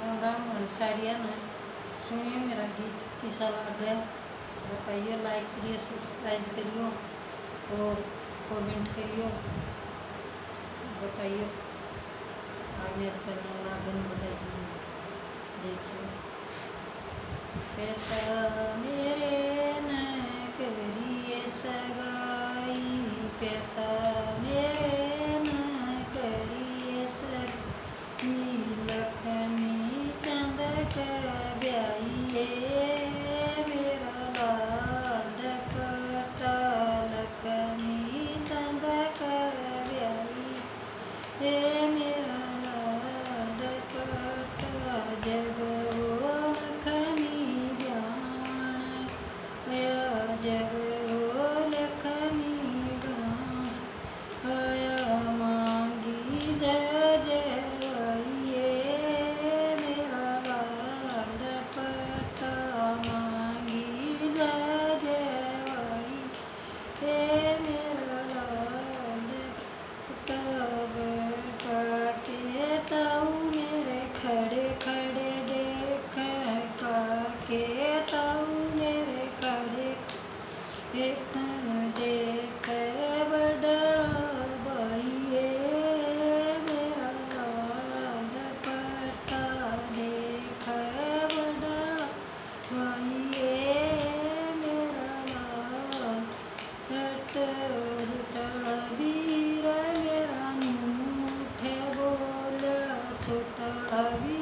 राम सारिया ने सुनिए मेरा गीत कैसा लगा, बताइए, लाइक करिए, सब्सक्राइब करियो और कमेंट करियो, बताइए। आप मेरे चैनल लागन बढ़ाइए। देखिए पेता मेरे न करिए सगाई, पेता मेरे न करिए सगाई, लक्ष्मी चंद का ब्याइए मेरा लाड पटा, लक्ष्मी चंद का ब्याई मेरा लाड पटा, जब वो लक्ष्मी जान आया, जब वो लक्ष्मी जान आया, मांगी जय जय मेरा लाड पटा, मांगी जय जय मेरा लाड पटा, बेटा के ताऊ मेरे खड़े खड़े देख के, ताऊ मेरे खड़े देख देख बड़ा भाइये मेरा लाड पटा, देख बड़ा भाइये मेरा लाड छोटा वीर मेरा मुँठे बोल, छोटा